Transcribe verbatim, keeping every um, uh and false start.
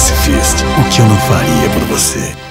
Pacifist, o que eu não faria por você?